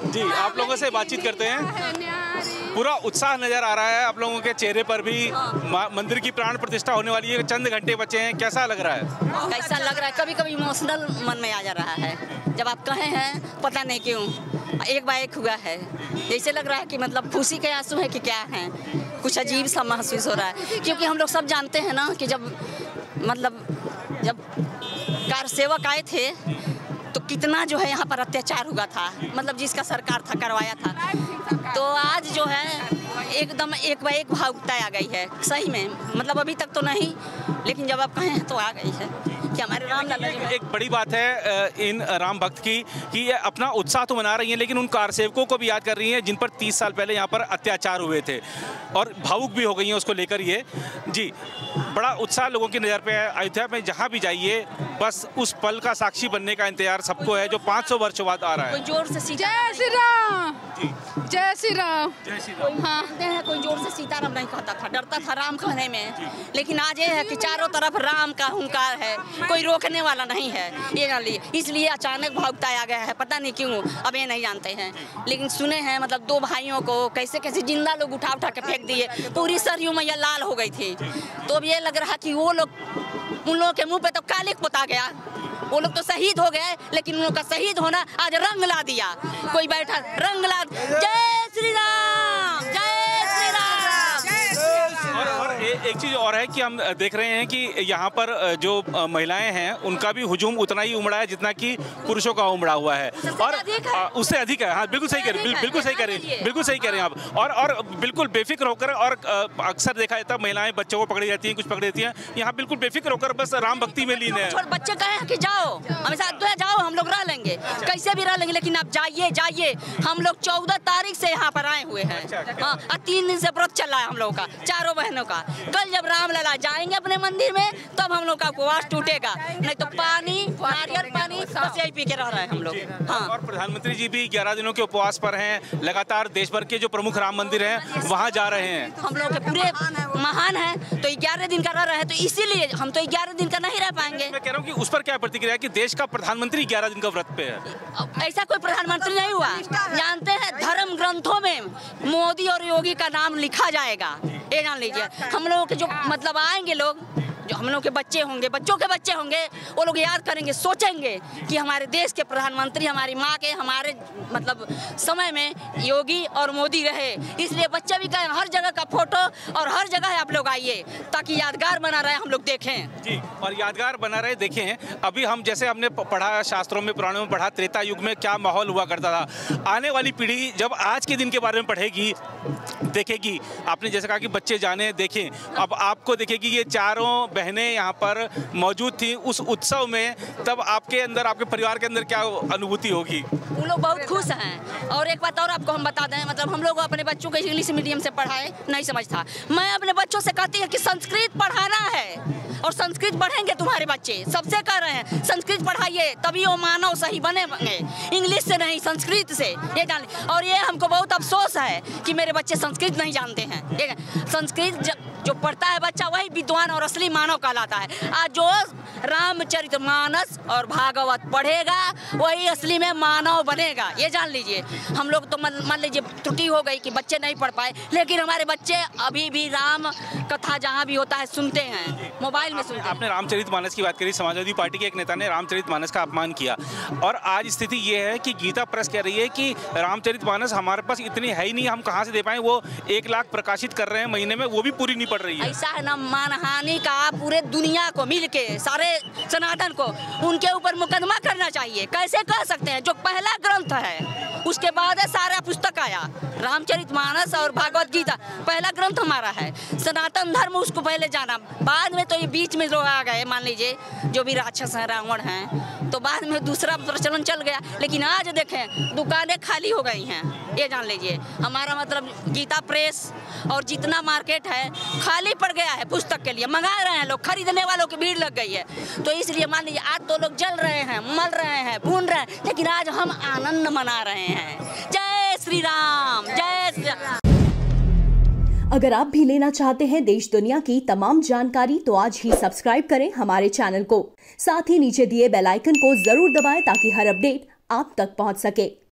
जी, आप लोगों से बातचीत करते हैं। पूरा उत्साह नजर आ रहा है आप लोगों के चेहरे पर भी। मंदिर की प्राण प्रतिष्ठा होने वाली है, चंद घंटे बचे हैं, कैसा लग रहा है? कैसा लग रहा है, कभी कभी इमोशनल मन में आ जा रहा है जब आप कहे हैं, पता नहीं क्यों एक बार एक हुआ है। जैसे लग रहा है कि मतलब खुशी के आंसू है कि क्या है, कुछ अजीब सा महसूस हो रहा है। क्योंकि हम लोग सब जानते हैं ना कि जब कार सेवक आए थे तो कितना जो है यहाँ पर अत्याचार हुआ था, मतलब जिसका सरकार था करवाया था। तो आज जो है एकदम एक बार एक भावुकता आ गई है सही में, मतलब अभी तक तो नहीं, लेकिन जब आप कहें तो आ गई है कि हमारे राम लाला जी। एक बड़ी बात है इन राम भक्त की कि ये अपना उत्साह तो मना रही हैं, लेकिन उन कार सेवकों को भी याद कर रही हैं जिन पर 30 साल पहले यहाँ पर अत्याचार हुए थे, और भावुक भी हो गई हैं उसको लेकर। ये जी बड़ा उत्साह लोगों की नज़र पे है। अयोध्या में जहाँ भी जाइए बस उस पल का साक्षी बनने का इंतजार सबको है जो 500 वर्षों बाद आ रहा है। कोई जोर से जय श्री राम, जय श्री राम, जय श्री राम। हाँ है, कोई जोर से सीताराम नहीं कहता था, डरता था राम कहने में। लेकिन आज ये है कि चारों तरफ राम का हुंकार है, कोई रोकने वाला नहीं है ये जान लीजिए। इसलिए अचानक भावुकता आ गया है, पता नहीं क्यों, अब ये नहीं जानते हैं। लेकिन सुने हैं मतलब 2 भाइयों को कैसे कैसे जिंदा लोग उठा उठा के फेंक दिए, पूरी सरयू मैया लाल हो गई थी। तो अब ये लग रहा कि वो लोग, उन लोगों के मुंह पे तो कालिक पोता गया, वो लोग तो शहीद हो गए, लेकिन उन लोग का शहीद होना आज रंग ला दिया। कोई बैठा रंग ला, जय श्री राम, जय श्री राम। और एक चीज़ और है कि हम देख रहे हैं कि यहाँ पर जो महिलाएं हैं उनका भी हुजूम उतना ही उमड़ा है जितना कि पुरुषों का उमड़ा हुआ है, और उससे अधिक है। हाँ बिल्कुल सही कह रहे हैं, बिल्कुल सही कह रहे हैं, बिल्कुल सही कह रहे हैं आप। और बिल्कुल बेफिक्र होकर, और अक्सर देखा जाता है महिलाएं बच्चों को पकड़ी जाती हैं, कुछ पकड़ी जाती हैं, यहाँ बिल्कुल बेफिक्र होकर बस राम भक्ति में लीन है। बच्चे कहें कि जाओ हमेशा जाओ, हम लोग रह लेंगे, कैसे भी रह लेंगे, लेकिन आप जाइए जाइए। हम लोग 14 तारीख से यहाँ पर आए हुए हैं, हाँ, 3 दिन से व्रत चल रहा है हम लोगों का, चारों बहनों का। कल जब राम लला जाएंगे अपने मंदिर में तब हम लोग का उपवास टूटेगा, नहीं तो पानी, नारियल पानी बस यही पी के रह रहे हैं हम लोग। हाँ, और प्रधानमंत्री जी भी 11 दिनों के उपवास पर हैं, लगातार देश भर के जो प्रमुख राम मंदिर हैं वहाँ जा रहे हैं। हम लोग के पूरे महान है तो 11 दिन का रह रहे हैं, तो इसीलिए हम तो 11 दिन का नहीं रह पाएंगे। मैं कह रहा हूँ कि उस पर क्या प्रतिक्रिया है कि देश का प्रधानमंत्री 11 दिन का व्रत पे है? ऐसा कोई प्रधानमंत्री नहीं हुआ। जानते हैं धर्म ग्रंथों में मोदी और योगी का नाम लिखा जाएगा, ये जान लीजिए। हम लोगों के जो मतलब आएंगे लोग, जो हम लोग के बच्चे होंगे, बच्चों के बच्चे होंगे, वो लोग याद करेंगे, सोचेंगे कि हमारे देश के प्रधानमंत्री हमारी माँ के, हमारे मतलब समय में योगी और मोदी रहे। इसलिए बच्चे भी कहें हर जगह का फोटो और हर जगह आप लोग आइए ताकि यादगार बना रहे, हम लोग देखें जी, और यादगार बना रहे देखें। अभी हम जैसे हमने पढ़ा शास्त्रों में, पुराणों में पढ़ा, त्रेता युग में क्या माहौल हुआ करता था। आने वाली पीढ़ी जब आज के दिन के बारे में पढ़ेगी, देखेगी, आपने जैसे कहा कि बच्चे जाने देखें, अब आपको देखेगी ये चारों बहनें यहाँ पर मौजूद थी उस उत्सव में, तब आपके अंदर, आपके परिवार के अंदर क्या अनुभूति होगी? वो लोग बहुत खुश हैं। और एक बात और आपको हम बता दें, मतलब हम लोग अपने बच्चों को इंग्लिश मीडियम से पढ़ाए, नहीं समझता। मैं अपने बच्चों से कहती हूँ कि संस्कृत पढ़ाना है और संस्कृत पढ़ेंगे तुम्हारे बच्चे, सबसे कह रहे हैं संस्कृत पढ़ाइए तभी वो मानव सही बनेंगे, इंग्लिश से नहीं संस्कृत से, ये जान। और ये हमको बहुत अफसोस है कि मेरे बच्चे संस्कृत नहीं जानते हैं। संस्कृत जो पढ़ता है बच्चा वही विद्वान और असली मानव कहलाता है। आज जो रामचरितमानस और भागवत पढ़ेगा वही असली में मानव बनेगा, ये जान लीजिए। हम लोग तो मान लीजिए त्रुटि हो गई कि बच्चे नहीं पढ़ पाए, लेकिन हमारे बच्चे अभी भी राम कथा जहाँ भी होता है सुनते हैं, मोबाइल में सुनते हैं। आपने रामचरितमानस की बात करी, समाजवादी पार्टी के एक नेता ने रामचरितमानस का अपमान किया, और आज स्थिति ये है कि गीता प्रेस कह रही है कि रामचरितमानस हमारे पास इतनी है ही नहीं, हम कहाँ से दे पाएं। वो 1 लाख प्रकाशित कर रहे हैं महीने में, वो भी पूरी नहीं पड़ रही है। ऐसा है ना, मानहानि का पूरे दुनिया को मिल के, सारे सनातन को उनके ऊपर मुकदमा करना चाहिए। कैसे कह सकते हैं, जो पहला ग्रंथ है उसके बाद है सारा पुस्तक आया, रामचरितमानस और भागवत गीता पहला ग्रंथ हमारा है। सनातन धर्म उसको पहले जाना, बाद में तो ये बीच में जो आ गए, मान लीजिए जो भी राक्षस हैं, रावण हैं, तो बाद में दूसरा प्रचलन चल गया। लेकिन आज देखें दुकानें खाली हो गई हैं, ये जान लीजिए। हमारा मतलब गीता प्रेस और जितना मार्केट है खाली पड़ गया है पुस्तक के लिए, मंगा रहे हैं लोग, खरीदने वालों की भीड़ लग गई है। तो इसलिए मान लीजिए आज तो लोग जल रहे हैं, मल रहे हैं, भून रहे हैं, लेकिन आज हम आनंद मना रहे हैं। जय श्री राम, जय श्री राम। अगर आप भी लेना चाहते हैं देश दुनिया की तमाम जानकारी तो आज ही सब्सक्राइब करें हमारे चैनल को। साथ ही नीचे दिए बेल आइकन को जरूर दबाएं ताकि हर अपडेट आप तक पहुंच सके।